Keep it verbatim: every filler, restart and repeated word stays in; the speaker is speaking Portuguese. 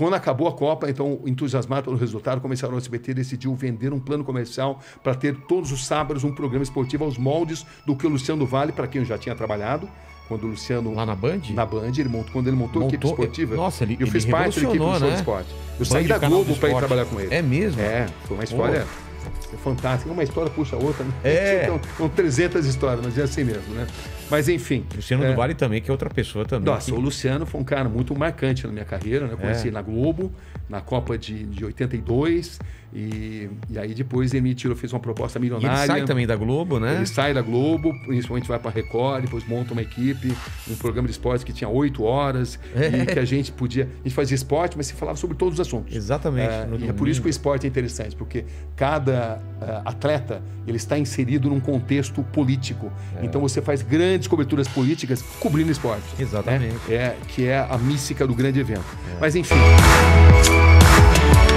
quando acabou a Copa, então, entusiasmado pelo resultado, começaram a S B T decidiu vender um plano comercial para ter todos os sábados um programa esportivo aos moldes do que o Luciano do Vale, para quem eu já tinha trabalhado, quando o Luciano... Lá na Band? Na Band, ele montou, quando ele montou, montou a equipe esportiva. Nossa, ele Eu fiz ele parte da equipe do Show né? de Esporte. Eu Band, saí da Globo para ir trabalhar com ele. É mesmo? É, foi uma história... É fantástico. Uma história puxa a outra, né? É. Então, são trezentas histórias, mas é assim mesmo, né? Mas enfim. Luciano é... do Vale também, que é outra pessoa também. Nossa, que... o Luciano foi um cara muito marcante na minha carreira, né? Eu conheci é. ele na Globo, na Copa de, de oitenta e dois, e, e aí depois ele me tirou, fez uma proposta milionária. E ele sai também da Globo, né? Ele sai da Globo, principalmente vai para a Record, depois monta uma equipe, um programa de esportes que tinha oito horas, é. e que a gente podia... A gente fazia esporte, mas se falava sobre todos os assuntos. Exatamente. É, e é por isso que o esporte é interessante, porque cada uh, atleta ele está inserido num contexto político. É. Então você faz grandes coberturas políticas cobrindo esporte. Exatamente. Né? É, que é a mística do grande evento. É. Mas enfim...